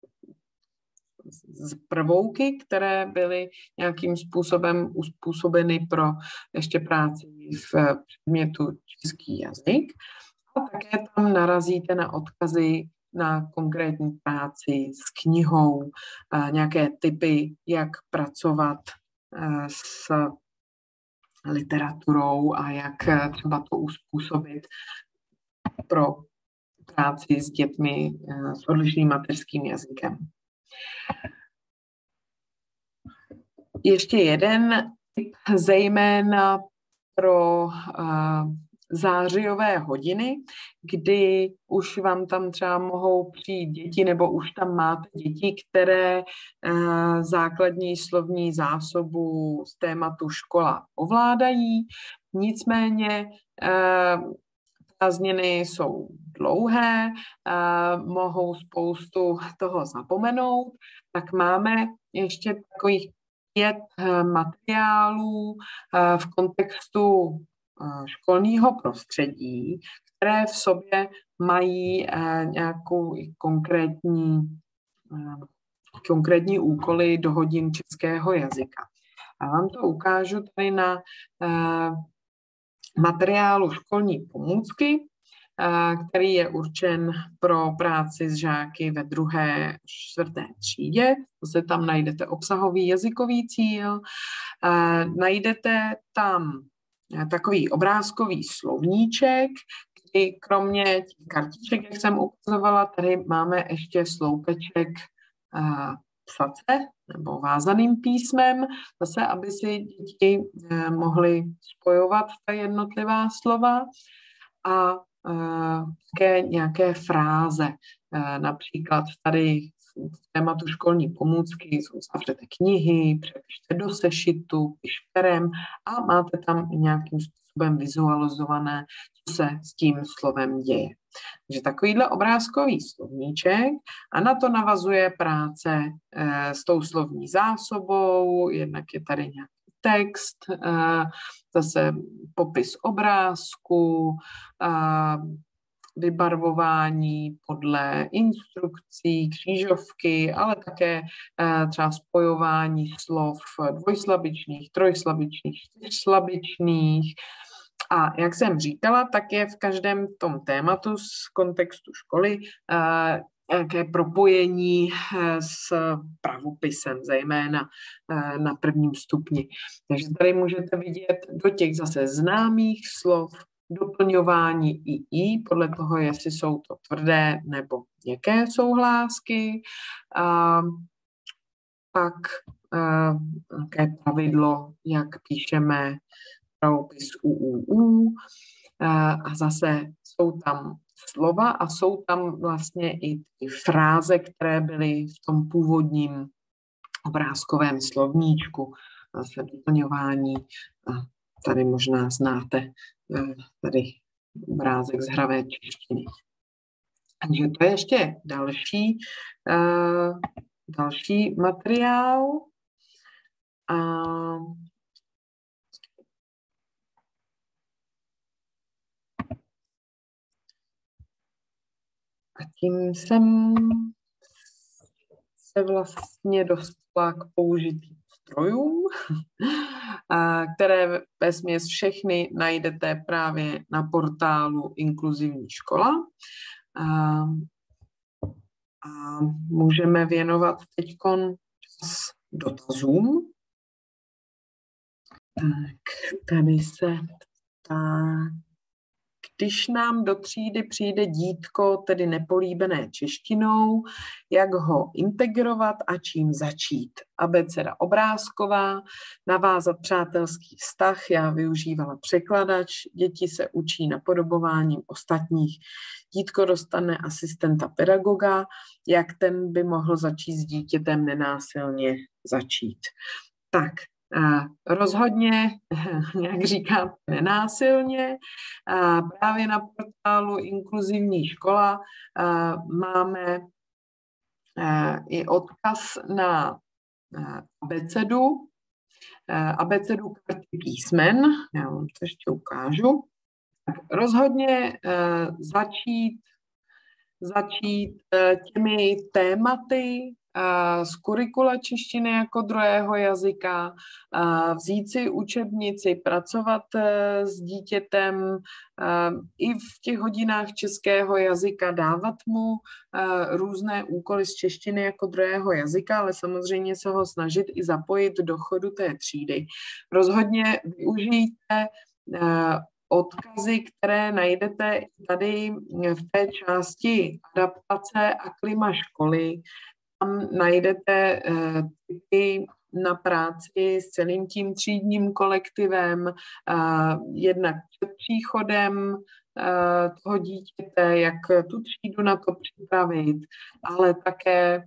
z prvouky, které byly nějakým způsobem uspůsobeny pro ještě práci v předmětu český jazyk. A také tam narazíte na odkazy na konkrétní práci s knihou, nějaké tipy, jak pracovat s literaturou a jak třeba to uspůsobit pro práci s dětmi s odlišným mateřským jazykem. Ještě jeden tip, zejména pro zářijové hodiny, kdy už vám tam třeba mohou přijít děti, nebo už tam máte děti, které základní slovní zásobu z tématu škola ovládají. Nicméně prázdniny jsou dlouhé, mohou spoustu toho zapomenout, tak máme ještě takových 5 materiálů v kontextu školního prostředí, které v sobě mají nějakou konkrétní úkoly do hodin českého jazyka. A vám to ukážu tady na materiálu školní pomůcky, který je určen pro práci s žáky ve 2. a 4. třídě. Zase tam najdete obsahový jazykový cíl, najdete tam takový obrázkový slovníček, kdy kromě těch kartiček, jak jsem ukazovala, tady máme ještě sloupeček psace nebo vázaným písmem, zase, aby si děti mohly spojovat ta jednotlivá slova a také nějaké fráze. Například tady v tématu školní pomůcky zavřete knihy, přepište do sešitu, pište perem a máte tam i nějakým způsobem vizualizované, co se s tím slovem děje. Takže takovýhle obrázkový slovníček a na to navazuje práce s tou slovní zásobou, jednak je tady nějaký text, zase popis obrázku, vybarvování podle instrukcí, křížovky, ale také třeba spojování slov dvojslabičných, trojslabičných, čtyřslabičných. A jak jsem říkala, tak je v každém tom tématu z kontextu školy nějaké propojení s pravopisem, zejména na 1. stupni. Takže tady můžete vidět do těch zase známých slov doplňování i podle toho, jestli jsou to tvrdé nebo měkké souhlásky. Pak nějaké pravidlo, jak píšeme pravopis u. A zase jsou tam slova a jsou tam vlastně i ty fráze, které byly v tom původním obrázkovém slovníčku. Zase doplňování. Tady možná znáte tady obrázek z hravé češtiny. Takže to je ještě další materiál. A tím jsem se vlastně dostala k použitým strojům, které vesměs všechny najdete právě na portálu Inkluzivní škola. A můžeme věnovat teď čas dotazům. Tak, tady se ptá, když nám do třídy přijde dítko, tedy nepolíbené češtinou, jak ho integrovat a čím začít? Abeceda obrázková, navázat přátelský vztah, já využívala překladač, děti se učí napodobováním ostatních. Dítko dostane asistenta pedagoga, jak ten by mohl začít s dítětem nenásilně začít. Tak, rozhodně, jak říkám, nenásilně. Právě na portálu Inkluzivní škola máme i odkaz na abecedu karty písmen. Já vám to ještě ukážu. Tak rozhodně začít těmi tématy z kurikula češtiny jako druhého jazyka, vzít si učebnici, pracovat s dítětem i v těch hodinách českého jazyka, dávat mu různé úkoly z češtiny jako druhého jazyka, ale samozřejmě se ho snažit i zapojit do chodu té třídy. Rozhodně využijte odkazy, které najdete tady v té části adaptace a klima školy. Tam najdete tipy na práci s celým tím třídním kolektivem, jednak před příchodem toho dítěte, jak tu třídu na to připravit, ale také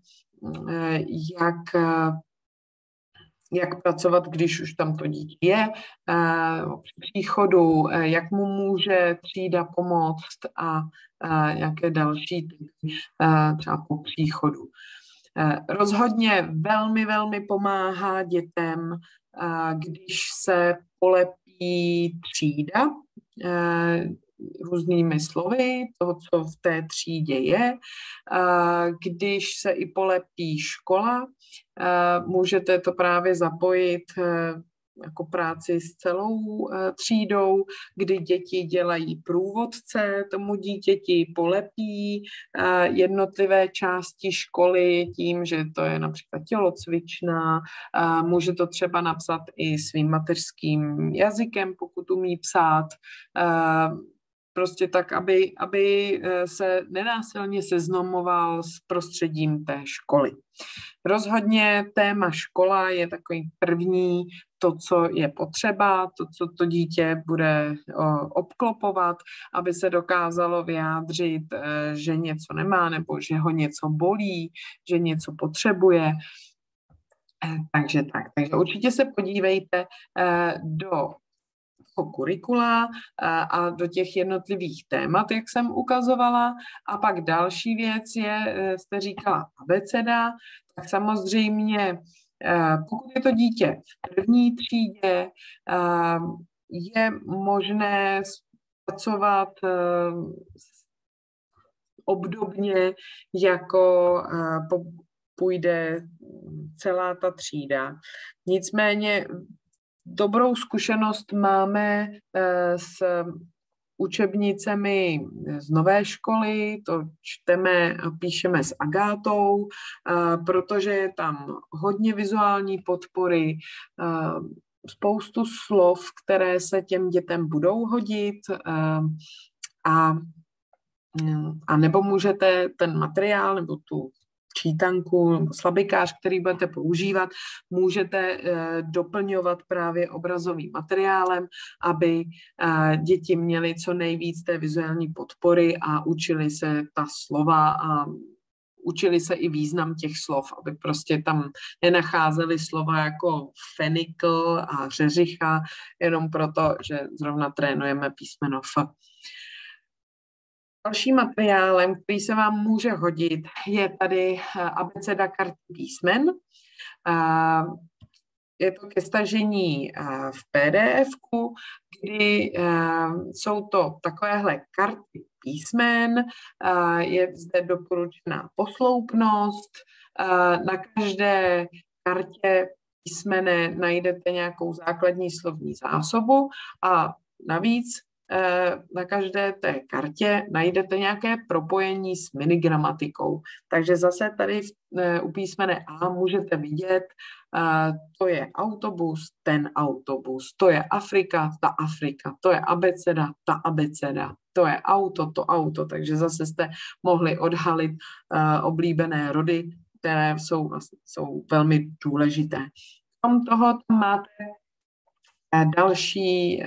jak pracovat, když už tam to dítě je, při příchodu, jak mu může třída pomoct a jaké další typy třeba po příchodu. Rozhodně velmi, velmi pomáhá dětem, když se polepí třída různými slovy, toho, co v té třídě je. Když se i polepí škola, můžete to právě zapojit jako práci s celou třídou, kdy děti dělají průvodce, tomu dítěti polepí jednotlivé části školy tím, že to je například tělocvičná, může to třeba napsat i svým mateřským jazykem, pokud umí psát, prostě tak, aby se nenásilně seznamoval s prostředím té školy. Rozhodně téma škola je takový první, to, co je potřeba, to, co to dítě bude obklopovat, aby se dokázalo vyjádřit, že něco nemá nebo že ho něco bolí, že něco potřebuje. Takže určitě se podívejte do kurikula a do těch jednotlivých témat, jak jsem ukazovala. A pak další věc je, jste říkala abeceda, tak samozřejmě, pokud je to dítě v první třídě, je možné pracovat obdobně, jako půjde celá ta třída. Nicméně dobrou zkušenost máme s učebnicemi z nové školy, to čteme a píšeme s Agátou, protože je tam hodně vizuální podpory, spoustu slov, které se těm dětem budou hodit a nebo můžete ten materiál nebo tu čítanku nebo slabikář, který budete používat, můžete doplňovat právě obrazovým materiálem, aby děti měly co nejvíc té vizuální podpory a učili se ta slova a učili se i význam těch slov, aby prostě tam nenacházeli slova jako fenikl a řeřicha, jenom proto, že zrovna trénujeme písmeno F. Dalším materiálem, který se vám může hodit, je tady abeceda karty písmen. Je to ke stažení v PDF-ku, kdy jsou to takovéhle karty písmen, je zde doporučená posloupnost, na každé kartě písmene najdete nějakou základní slovní zásobu a navíc na každé té kartě najdete nějaké propojení s minigramatikou. Takže zase tady u písmene A můžete vidět, to je autobus, ten autobus, to je Afrika, ta Afrika, to je abeceda, ta abeceda, to je auto, to auto. Takže zase jste mohli odhalit oblíbené rody, které jsou velmi důležité. Krom toho tam máte další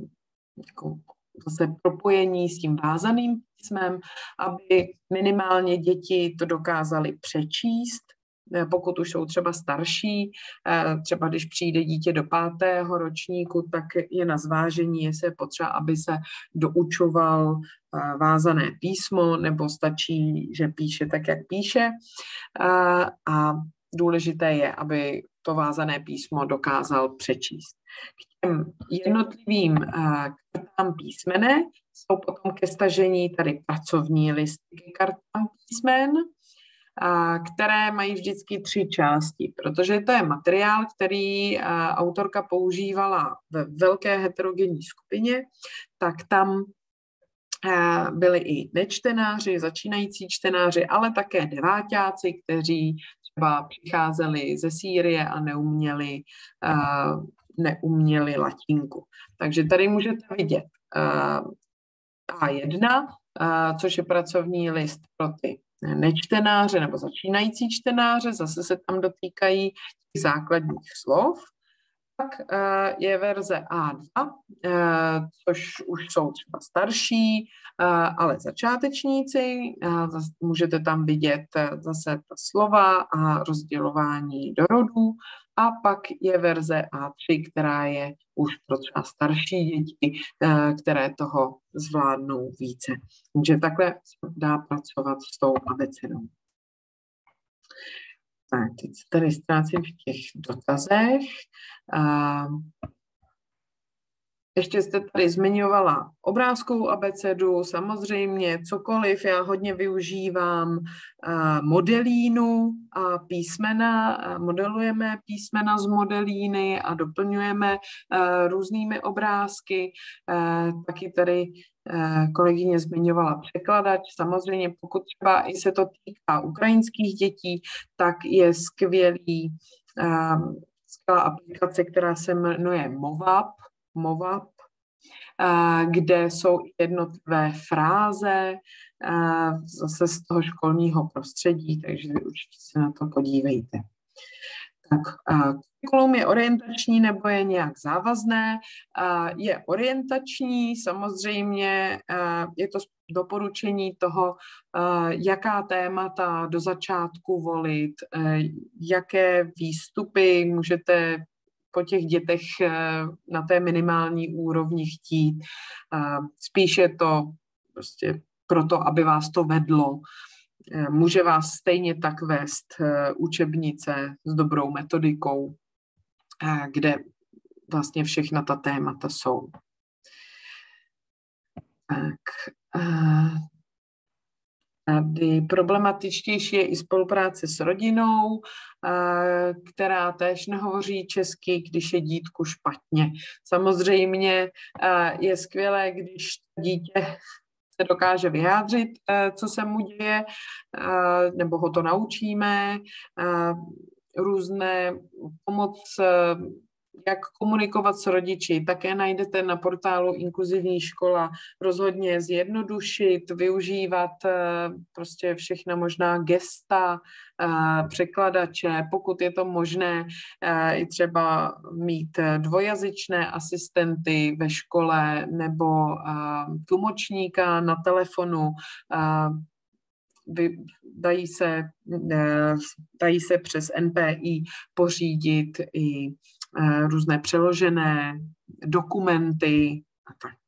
zase propojení s tím vázaným písmem, aby minimálně děti to dokázaly přečíst, pokud už jsou třeba starší, třeba když přijde dítě do 5. ročníku, tak je na zvážení, jestli je potřeba, aby se doučoval vázané písmo, nebo stačí, že píše tak, jak píše. A důležité je, aby to vázané písmo dokázal přečíst. K těm jednotlivým kartám písmene jsou potom ke stažení tady pracovní listy ke kartám písmen, které mají vždycky 3 části, protože to je materiál, který autorka používala ve velké heterogenní skupině, tak tam byli i nečtenáři, začínající čtenáři, ale také deváťáci, kteří třeba přicházeli ze Sýrie a neuměli latinku. Takže tady můžete vidět A1, což je pracovní list pro ty nečtenáře nebo začínající čtenáře, zase se tam dotýkají těch základních slov. Pak je verze A2, což už jsou třeba starší, ale začátečníci. Můžete tam vidět zase ta slova a rozdělování do rodů. A pak je verze A3, která je už pro třeba starší děti, které toho zvládnou více. Takže takhle dá pracovat s tou abecedou. Tak, teď se tady ztrácím v těch dotazech. Ještě jste tady zmiňovala obrázkovou abecedu, samozřejmě cokoliv. Já hodně využívám modelínu a písmena, modelujeme písmena z modelíny a doplňujeme různými obrázky. Taky tady kolegyně zmiňovala překladač. Samozřejmě pokud třeba i se to týká ukrajinských dětí, tak je skvělá aplikace, která se jmenuje Movap, kde jsou jednotlivé fráze zase z toho školního prostředí, takže určitě se na to podívejte. Tak, kurikulum je orientační nebo je nějak závazné? Je orientační, samozřejmě je to doporučení toho, jaká témata do začátku volit, jaké výstupy můžete po těch dětech na té minimální úrovni chtít. Spíše to prostě proto, aby vás to vedlo. Může vás stejně tak vést učebnice s dobrou metodikou, kde vlastně všechna ta témata jsou. Tak, tady problematičtější je i spolupráce s rodinou, která též nehovoří česky, když je dítku špatně. Samozřejmě je skvělé, když dítě se dokáže vyjádřit, co se mu děje, nebo ho to naučíme, různé pomoc, jak komunikovat s rodiči, také najdete na portálu Inkluzivní škola, rozhodně zjednodušit, využívat prostě všechna možná gesta, překladače, pokud je to možné, i třeba mít dvojazyčné asistenty ve škole nebo tlumočníka na telefonu. Dají se přes NPI pořídit i různé přeložené dokumenty a tak.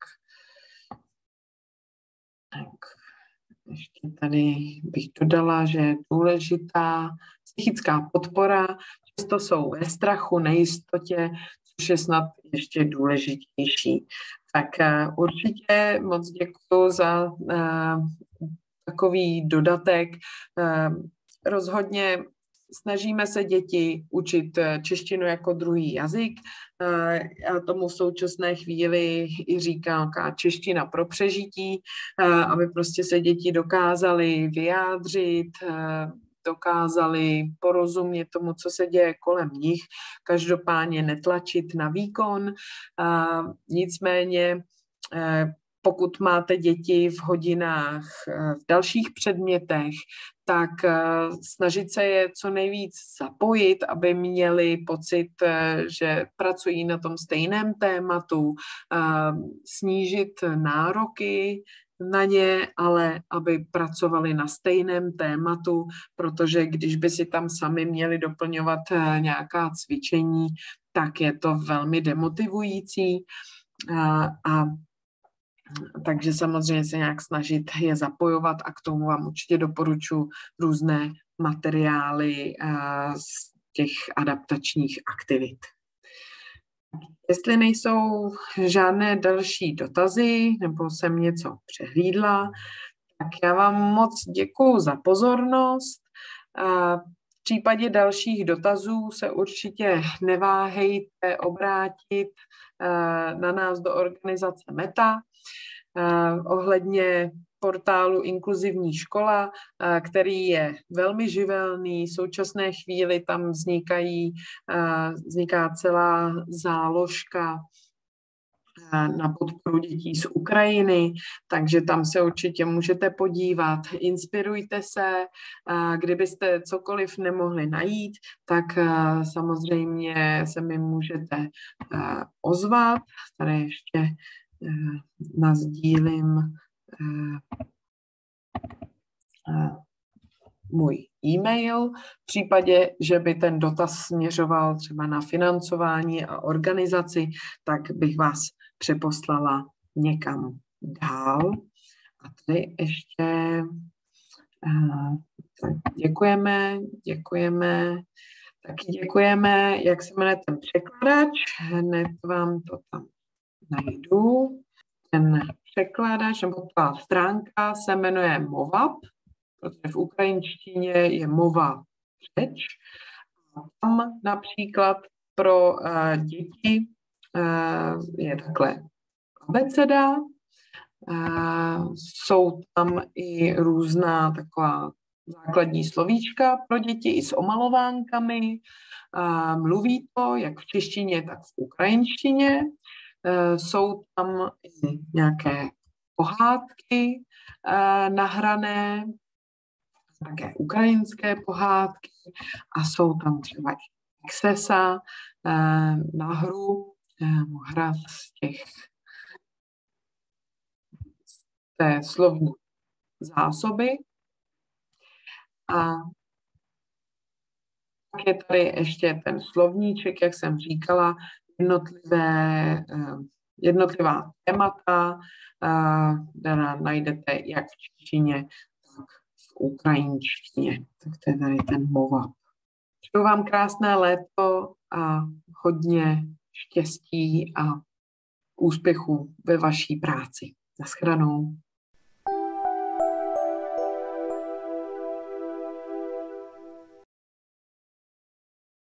Tak. Ještě tady bych dodala, že je důležitá psychická podpora. Často jsou ve strachu, nejistotě, což je snad ještě důležitější. Tak určitě moc děkuji za takový dodatek. Rozhodně snažíme se děti učit češtinu jako druhý jazyk. Já tomu v současné chvíli i říkám čeština pro přežití, aby prostě se děti dokázaly vyjádřit, dokázali porozumět tomu, co se děje kolem nich, každopádně netlačit na výkon. Nicméně, pokud máte děti v hodinách v dalších předmětech, tak snažit se je co nejvíc zapojit, aby měli pocit, že pracují na tom stejném tématu, snížit nároky na ně, ale aby pracovali na stejném tématu, protože když by si tam sami měli doplňovat nějaká cvičení, tak je to velmi demotivující. Takže samozřejmě se nějak snažit je zapojovat a k tomu vám určitě doporučuji různé materiály z těch adaptačních aktivit. Jestli nejsou žádné další dotazy nebo jsem něco přehlídla, tak já vám moc děkuju za pozornost. V případě dalších dotazů se určitě neváhejte obrátit na nás do organizace META ohledně portálu Inkluzivní škola, který je velmi živelný. V současné chvíli tam vzniká celá záložka na podporu dětí z Ukrajiny, takže tam se určitě můžete podívat. Inspirujte se, kdybyste cokoliv nemohli najít, tak samozřejmě se mi můžete ozvat. Tady ještě nasdílím můj e-mail. V případě, že by ten dotaz směřoval třeba na financování a organizaci, tak bych vás přeposlala někam dál. A tady ještě taky děkujeme, jak se jmenuje ten překladač, hned vám to tam najdu. Ten překladač, nebo ta stránka se jmenuje Movap, protože v ukrajinštině je mova řeč. A tam například pro děti je takhle abeceda, jsou tam i různá taková základní slovíčka pro děti i s omalovánkami. Mluví to jak v češtině, tak v ukrajinštině. Jsou tam i nějaké pohádky nahrané, také ukrajinské pohádky a jsou tam třeba i excesa na hru, hra z té slovní zásoby. A tak je tady ještě ten slovníček, jak jsem říkala, jednotlivá témata, která najdete jak v češtině, tak v ukrajinštině. Tak to je tady ten Movap. Přeju vám krásné léto a hodně štěstí a úspěchu ve vaší práci. Naschledanou.